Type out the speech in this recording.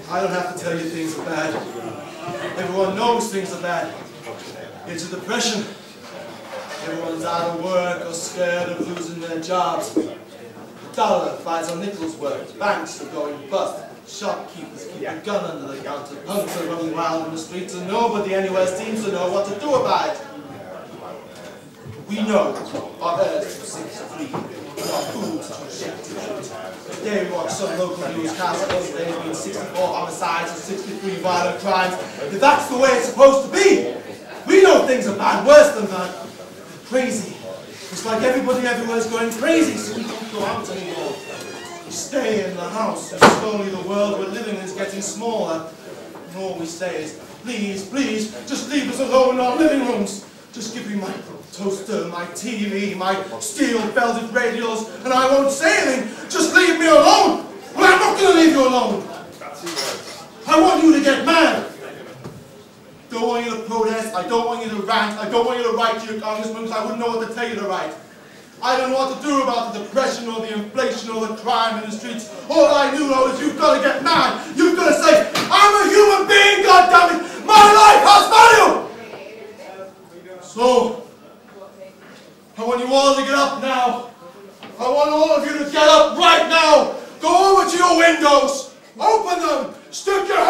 I don't have to tell you things are bad. Everyone knows things are bad. It's a depression. Everyone's out of work or scared of losing their jobs. The dollar fights on nickels work. Banks are going bust. Shopkeepers keep a gun under the counter. Punks are running wild in the streets and nobody anywhere seems to know what to do about it. We know our earth sinks free. Our food's too shit to eat. Today we watch some local newscast yesterday being 64 homicides and 63 violent crimes. If that's the way it's supposed to be, we know things are bad, worse than that. Crazy. It's like everybody everywhere is going crazy, so we don't go out anymore. We stay in the house, and slowly the world we're living in is getting smaller. And all we say is, please, please, just leave us alone in our living rooms. Just give me my toaster, my TV, my steel-belted radios, and I won't say anything. Just leave me alone. Well, I'm not going to leave you alone. I want you to get mad. I don't want you to protest. I don't want you to rant. I don't want you to write to your congressman because I wouldn't know what to tell you to write. I don't know what to do about the depression or the inflation or the crime in the streets. All I do know is you've got to get mad. You've got to say, I'm a human being, goddammit. My life has value. So, I want you all to get up now. I want all of you to get up right now. Go over to your windows. Open them. Stick your